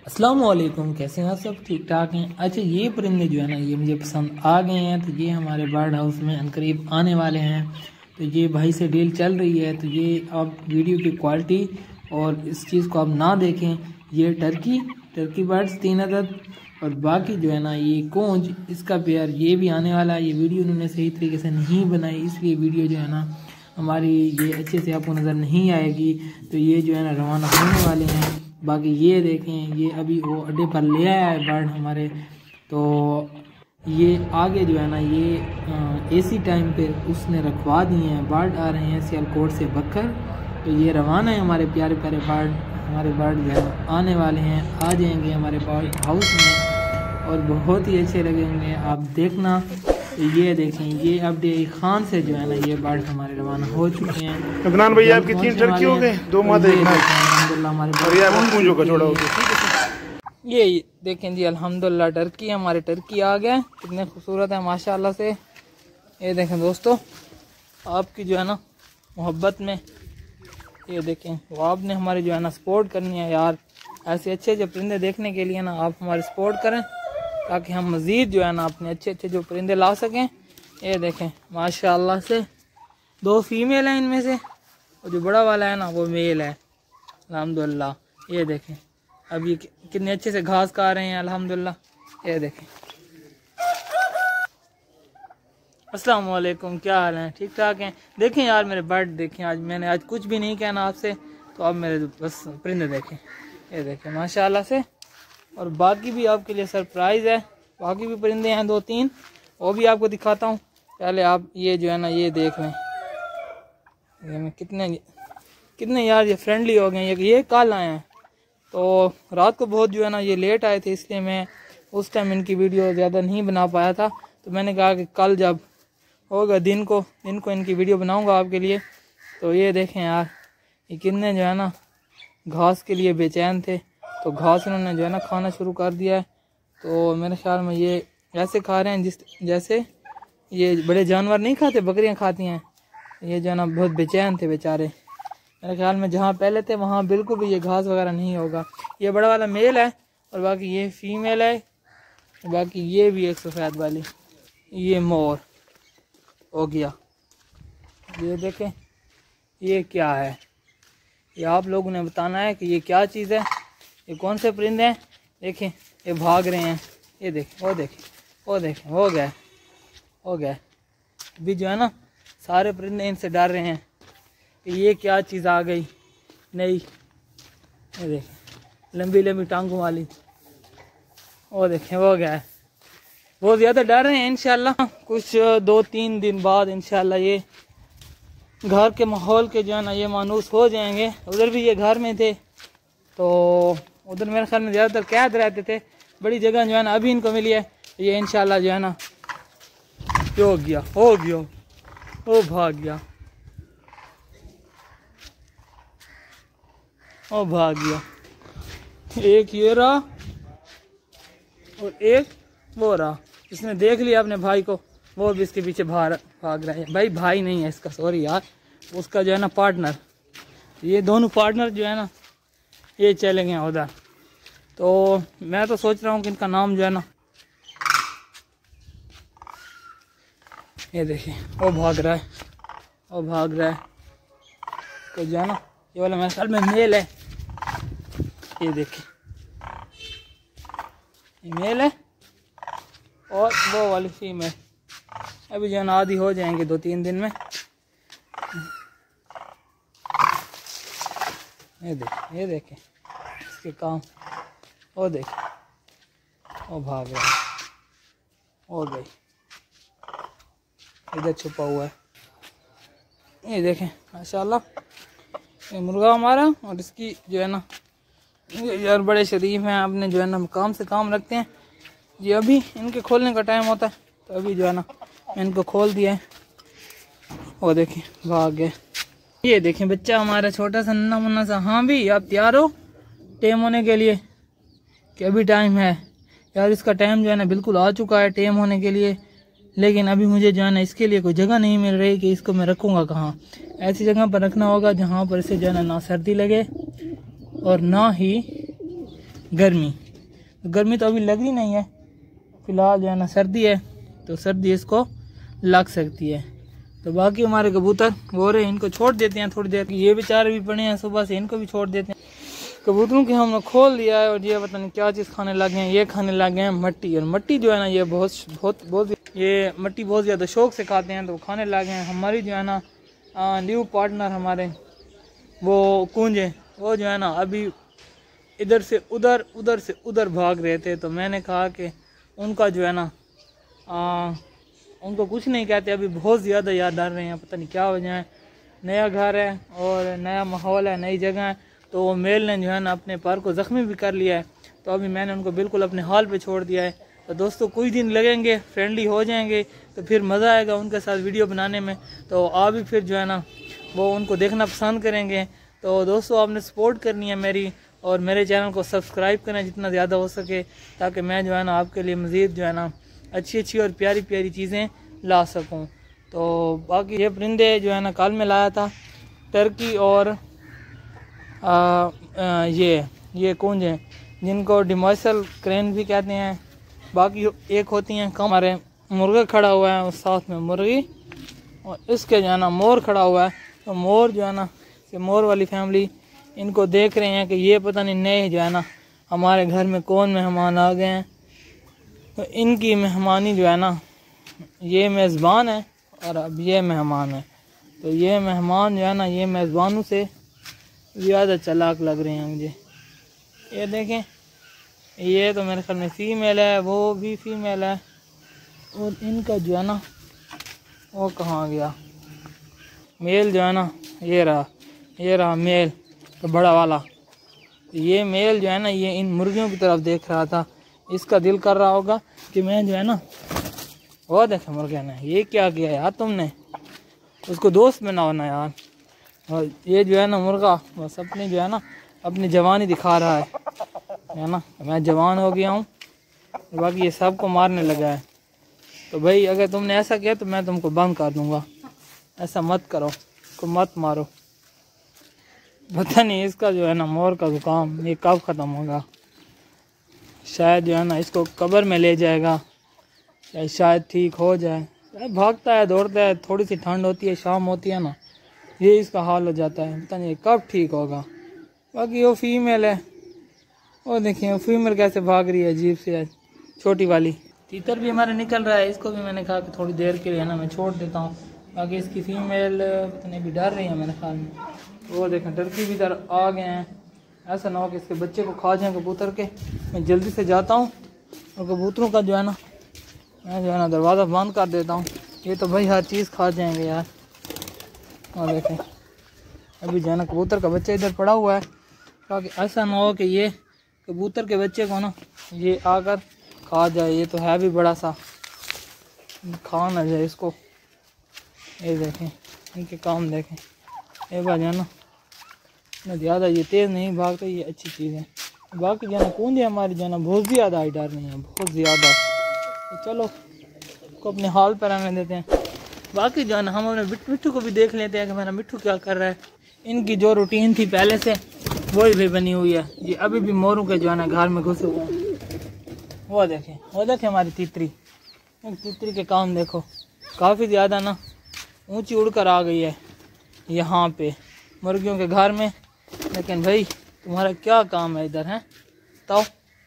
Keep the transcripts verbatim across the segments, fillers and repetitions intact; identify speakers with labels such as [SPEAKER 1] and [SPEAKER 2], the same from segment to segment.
[SPEAKER 1] अस्सलाम वालेकुम, कैसे हैं आप सब? ठीक ठाक हैं। अच्छा, ये परिंदे जो है ना ये मुझे पसंद आ गए हैं, तो ये हमारे बर्ड हाउस में अनकरीब आने वाले हैं। तो ये भाई से डील चल रही है, तो ये आप वीडियो की क्वालिटी और इस चीज़ को आप ना देखें। ये टर्की टर्की बर्ड्स तीन अदद और बाकी जो है ना ये कोंज इसका पेयर ये भी आने वाला है। ये वीडियो उन्होंने सही तरीके से नहीं बनाई, इसलिए वीडियो जो है ना हमारी ये अच्छे से आपको नज़र नहीं आएगी। तो ये जो है ना रवाना होने वाले हैं। बाकी ये देखें, ये अभी वो अड्डे पर ले आया है बर्ड हमारे। तो ये आगे जो है ना ये एसी टाइम पे उसने रखवा दिए हैं। बर्ड आ रहे हैं सियालकोट से बकर, तो ये रवाना है हमारे प्यारे प्यारे बर्ड। हमारे बर्ड जो है आने वाले हैं, आ जाएंगे हमारे बर्ड हाउस में और बहुत ही अच्छे लगेंगे, आप देखना। ये देखें, ये अब डे खान से जो है ना ये बर्ड हमारे रवाना हो चुके हैं।
[SPEAKER 2] अदनान भैया आपकी तीन टर्की हो गए, दो मादा एक नाई।
[SPEAKER 1] ये देखें जी, अल्हम्दुलिल्लाह टर्की हमारे टर्की आ गए, कितने खूबसूरत है माशाल्लाह से। ये देखें दोस्तों, आपकी जो है ना मोहब्बत में ये देखें, वो आपने हमारी जो है ना सपोर्ट करनी है यार। ऐसे अच्छे अच्छे परिंदे देखने के लिए ना आप हमारी सपोर्ट करें, ताकि हम मज़ीद जो है ना अपने अच्छे अच्छे जो परिंदे ला सकें। ये देखें माशाल्लाह से दो फीमेल हैं इनमें से, और जो बड़ा वाला है ना वो मेल है अल्हम्दुलिल्लाह। ये देखें अब ये कितने अच्छे से घास खा रहे हैं अल्हम्दुलिल्लाह। ये देखें। अस्सलाम वालेकुम, क्या हाल है? ठीक ठाक हैं? देखें यार मेरे बर्ड देखें, आज मैंने आज कुछ भी नहीं कहना आपसे, तो अब मेरे बस परिंदे देखें। ये देखें माशाल्लाह से, और बाकी भी आपके लिए सरप्राइज़ है। बाकी भी परिंदे हैं दो तीन, वो भी आपको दिखाता हूँ। पहले आप ये जो है ना ये देख लें, ये मैं कितने कितने यार ये फ्रेंडली हो गए। ये ये कल आए हैं, तो रात को बहुत जो है ना ये लेट आए थे, इसलिए मैं उस टाइम इनकी वीडियो ज़्यादा नहीं बना पाया था। तो मैंने कहा कि कल जब होगा दिन को दिन को इनकी वीडियो बनाऊँगा आपके लिए। तो ये देखें यार, ये कितने जो है ना घास के लिए बेचैन थे, तो घास इन्होंने जो है ना खाना शुरू कर दिया है। तो मेरे ख्याल में ये ऐसे खा रहे हैं जिस जैसे ये बड़े जानवर नहीं खाते, बकरियां खाती हैं। ये जो है ना बहुत बेचैन थे बेचारे। मेरे ख्याल में जहाँ पहले थे वहाँ बिल्कुल भी ये घास वगैरह नहीं होगा। ये बड़ा वाला मेल है और बाकी ये फीमेल है। बाकी ये भी एक सफ़ेद वाली, ये मोर हो गया। ये देखें ये क्या है, ये आप लोगों ने बताना है कि ये क्या चीज़ है, ये कौन से परिंदे हैं। देखें ये भाग रहे हैं, ये देखें, वो देखें, वो देखें, हो गए हो गए अभी जो है ना सारे परिंदे इनसे डर रहे हैं कि ये क्या चीज़ आ गई नहीं। ये देखें लंबी लंबी टांगों वाली, वो देखें वो गए। बहुत ज़्यादा डर रहे हैं। इंशाल्लाह कुछ दो तीन दिन बाद इंशाल्लाह ये घर के माहौल के जो है ना ये मानूस हो जाएंगे। उधर भी ये घर में थे, तो उधर मेरे ख्याल में ज़्यादातर कैद रहते थे। बड़ी जगह जो है ना अभी इनको मिली है। ये इंशाल्लाह जो है ना हो गया हो गया वो भाग गया वो भाग गया। एक ये रहा और एक वो रहा, इसने देख लिया अपने भाई को, वो भी इसके पीछे भाग भाग रहा है। भाई भाई नहीं है इसका, सॉरी यार, उसका जो है ना पार्टनर। ये दोनों पार्टनर जो है ना ये चले गए उधर। तो मैं तो सोच रहा हूँ कि इनका नाम जो है ना, ये देखिए वो भाग रहा है वो भाग रहा है तो जो है ना ये वाला मेरे ख्याल में मेल है। ये देखिए ये मेल है और वो वाली फीमेल। अभी जो है ना आधी हो जाएंगे दो तीन दिन में। ये देखें ये देखें इसके काम, वो देखें वो भाग रहा है, हो गई इधर छुपा हुआ है। ये देखें माशाल्लाह ये मुर्गा हमारा, और इसकी जो है ना यार बड़े शरीफ हैं, अपने जो है ना काम से काम रखते हैं। ये अभी इनके खोलने का टाइम होता है, तो अभी जो है ना मैं इनको खोल दिया है। वो देखें भाग गए। ये देखें बच्चा हमारा छोटा सा नन्ना मुन्ना सा। हाँ भी आप तैयार हो टेम होने के लिए कि अभी टाइम है? यार इसका टाइम जो है ना बिल्कुल आ चुका है टेम होने के लिए, लेकिन अभी मुझे जो है ना इसके लिए कोई जगह नहीं मिल रही कि इसको मैं रखूँगा कहाँ। ऐसी जगह पर रखना होगा जहाँ पर इसे जो है ना सर्दी लगे और ना ही गर्मी। तो गर्मी तो अभी लग रही नहीं है, फ़िलहाल जो है ना सर्दी है, तो सर्दी इसको लग सकती है। तो बाकी हमारे कबूतर वो रहे, इनको छोड़ देते हैं थोड़ी देर। ये बेचारे भी पड़े हैं, सुबह से इनको भी छोड़ देते हैं। कबूतरों के हमने खोल दिया है और ये पता नहीं क्या चीज़ खाने लगे हैं। ये खाने लगे हैं मट्टी, और मट्टी जो है ना ये बहुत बहुत बहुत ये मट्टी बहुत ज़्यादा शौक से खाते हैं, तो वो खाने लगे हैं। हमारी जो है ना न्यू पार्टनर हमारे वो कूंजे, वो जो है ना अभी इधर से उधर उधर से उधर भाग रहे थे। तो मैंने कहा कि उनका जो है ना आ, उनको कुछ नहीं कहते, अभी बहुत ज़्यादा याद डाल रहे हैं, पता नहीं क्या वजह है। नया घर है और नया माहौल है, नई जगह है, तो वो मेल ने जो है ना अपने पर को ज़ख्मी भी कर लिया है। तो अभी मैंने उनको बिल्कुल अपने हाल पे छोड़ दिया है। तो दोस्तों कुछ दिन लगेंगे, फ्रेंडली हो जाएंगे, तो फिर मज़ा आएगा उनके साथ वीडियो बनाने में। तो आप भी फिर जो है ना वो उनको देखना पसंद करेंगे। तो दोस्तों आपने सपोर्ट करनी है मेरी, और मेरे चैनल को सब्सक्राइब करना जितना ज़्यादा हो सके, ताकि मैं जो है ना आपके लिए मज़ीद जो है ना अच्छी अच्छी और प्यारी प्यारी चीज़ें ला सकूं। तो बाकी ये परिंदे जो है ना कल में लाया था, टर्की और आ, आ, ये ये कूंज हैं, जिनको डिमोसल क्रेन भी कहते हैं। बाकी एक होती हैं कम, हमारे मुर्गा खड़ा हुआ है और साथ में मुर्गी, और इसके जो है ना मोर खड़ा हुआ है। तो मोर जो है ना ये मोर वाली फैमिली, इनको देख रहे हैं कि ये पता नहीं नए जो है ना हमारे घर में कौन मेहमान आ गए हैं। तो इनकी मेहमानी जो है ना, ये मेज़बान है और अब ये मेहमान है। तो ये मेहमान जो है ना ये मेज़बानों से ज़्यादा चालाक लग रहे हैं मुझे। ये देखें, ये तो मेरे ख्याल में फ़ीमेल है, वो भी फ़ीमेल है, और इनका जो है ना वो कहाँ गया मेल जो है ना, ये रहा ये रहा मेल तो बड़ा वाला। ये मेल जो है ना ये इन मुर्गियों की तरफ देख रहा था। इसका दिल कर रहा होगा कि मैं जो है ना, वो देखे मुर्गे ने ये क्या किया यार तुमने, उसको दोस्त बनाओ ना यार। और ये जो है ना मुर्गा बस अपनी जो है ना अपनी जवानी दिखा रहा है है ना, मैं जवान हो गया हूँ, बाकी ये सबको मारने लगा है। तो भाई अगर तुमने ऐसा किया तो मैं तुमको बंद कर दूँगा, ऐसा मत करो, इसको मत मारो। पता नहीं इसका जो है ना मोर का जुकाम ये कब ख़त्म होगा। शायद जो है ना इसको कब्र में ले जाएगा, या शायद ठीक हो जाए। भागता है दौड़ता है, थोड़ी सी ठंड होती है शाम होती है ना, ये इसका हाल हो जाता है, पता नहीं कब ठीक होगा। बाकी वो फीमेल है, वो देखिए वो फीमेल कैसे भाग रही है अजीब से है, छोटी वाली। तीतर भी हमारे निकल रहा है, इसको भी मैंने कहा कि थोड़ी देर के लिए ना मैं छोड़ देता हूँ। बाकी इसकी फीमेल पता नहीं भी डर रही है मेरे ख्याल में। वो देखें टर्की भी इधर आ गए हैं, ऐसा ना हो कि इसके बच्चे को खा जाएँ कबूतर के। मैं जल्दी से जाता हूँ और कबूतरों का जो है ना मैं जो है ना दरवाज़ा बंद कर देता हूँ। ये तो भाई हर चीज़ खा जाएंगे यार। और देखें अभी जो है ना कबूतर का बच्चा इधर पड़ा हुआ है, ताकि ऐसा ना हो कि ये कबूतर के बच्चे को ना ये आकर खा जाए। ये तो है भी बड़ा सा, खा ना जाए इसको। ये देखें इनके काम देखें, एक बार जो है ना ज़्यादा ये तेज़ नहीं भागते, ये अच्छी चीज़ है। बाकी जो है ना कूंदे हमारी जो है ना बहुत ज़्यादा आई डर रही हैं, बहुत ज़्यादा। तो चलो को अपने हाल पर रहने देते हैं। बाकी जो है ना हम अपने मिट्ठू को भी देख लेते हैं कि मेरा मिट्ठू क्या कर रहा है। इनकी जो रूटीन थी पहले से वही भी बनी हुई है। ये अभी भी मोरों के जो है ना घर में घुसे हुए हैं। वो देखें वो देखें हमारी तितरी, तितरी के काम देखो, काफ़ी ज़्यादा ना ऊंची उड़कर आ गई है यहाँ पे मुर्गियों के घर में। लेकिन भाई तुम्हारा क्या काम है इधर है बताओ।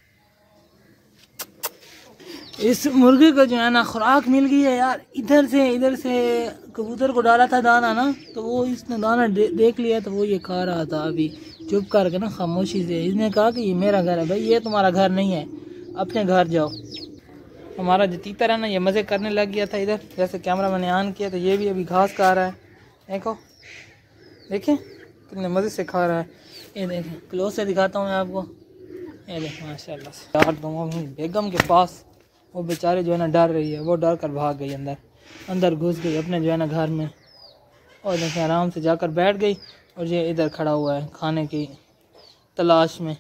[SPEAKER 1] इस मुर्गे को जो है ना खुराक मिल गई है यार, इधर से इधर से कबूतर को डाला था दाना ना, तो वो इसने दाना दे, देख लिया तो वो ये खा रहा था अभी चुप करके ना खामोशी से। इसने कहा कि ये मेरा घर है भाई, ये तुम्हारा घर नहीं है, अपने घर जाओ। हमारा जो तीतर है ना ये मज़े करने लग गया था इधर, जैसे कैमरा मैंने ऑन किया तो ये भी अभी घास खा रहा है। देखो देखें कितने मज़े से खा रहा है। ये देखें क्लोज से दिखाता हूँ मैं आपको, ये देखें माशाल्लाह से। यार दोनों बेगम के पास वो बेचारे जो है ना डर रही है, वो डर कर भाग गई अंदर अंदर घुस गई अपने जो है ना घर में। और देखें आराम से जाकर बैठ गई, और ये इधर खड़ा हुआ है खाने की तलाश में।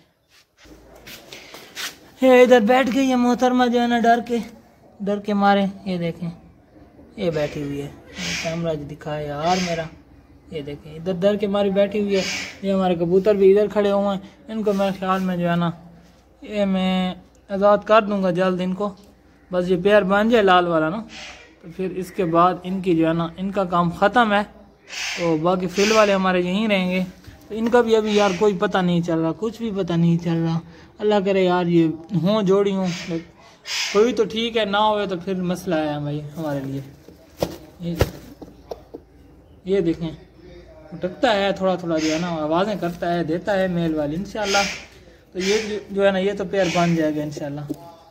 [SPEAKER 1] ये इधर बैठ गई है मोहतरमा जो है ना डर के डर के मारे। ये देखें ये बैठी हुई है, कैमरा जो दिखाए यार मेरा, ये देखें इधर डर के मारी बैठी हुई है। ये हमारे कबूतर भी इधर खड़े हुए हैं, इनको मेरे ख्याल में जो है ना ये मैं आज़ाद कर दूंगा जल्द इनको, बस ये पेयर बन जाए लाल वाला ना, तो फिर इसके बाद इनकी जो है ना इनका काम ख़त्म है। तो बाकी फील्ड वाले हमारे यहीं रहेंगे। तो इनका भी अभी यार कोई पता नहीं चल रहा, कुछ भी पता नहीं चल रहा। अल्लाह करे यार ये हों जोड़ी हों, कोई तो ठीक है, ना हो तो फिर मसला है भाई हमारे लिए। ये ये देखें उठकता है थोड़ा थोड़ा जो है ना, आवाज़ें करता है, देता है मेल वाली इंशाल्लाह। तो ये जो है ना ये तो पेयर बन जाएगा इंशाल्लाह।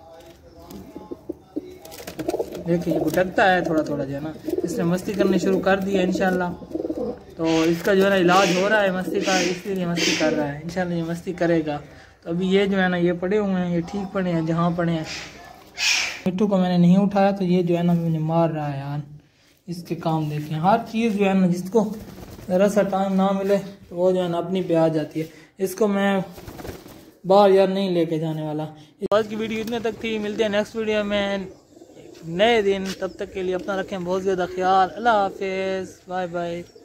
[SPEAKER 1] देखिए ये उठकता है थोड़ा थोड़ा जो है ना, इसने मस्ती करनी शुरू कर दी है इंशाल्लाह। तो इसका जो है ना इलाज हो रहा है मस्ती का, इसलिए मस्ती कर रहा है। इंशाल्लाह ये मस्ती करेगा। तो अभी ये जो है ना ये पड़े हुए हैं, ये ठीक पड़े हैं जहाँ पड़े हैं। मिट्टू को मैंने नहीं उठाया तो ये जो है ना मुझे मार रहा है यार। इसके काम देखें, हर चीज़ जो है ना जिसको ज़रा सा टाइम ना मिले तो वो जो है ना अपनी पे आ जाती है। इसको मैं बाहर यार नहीं लेके जाने वाला। आज की वीडियो इतने तक थी, मिलते हैं नेक्स्ट वीडियो में नए दिन। तब तक के लिए अपना रखें बहुत ज़्यादा ख्याल। अल्लाह हाफिज़, बाय बाय।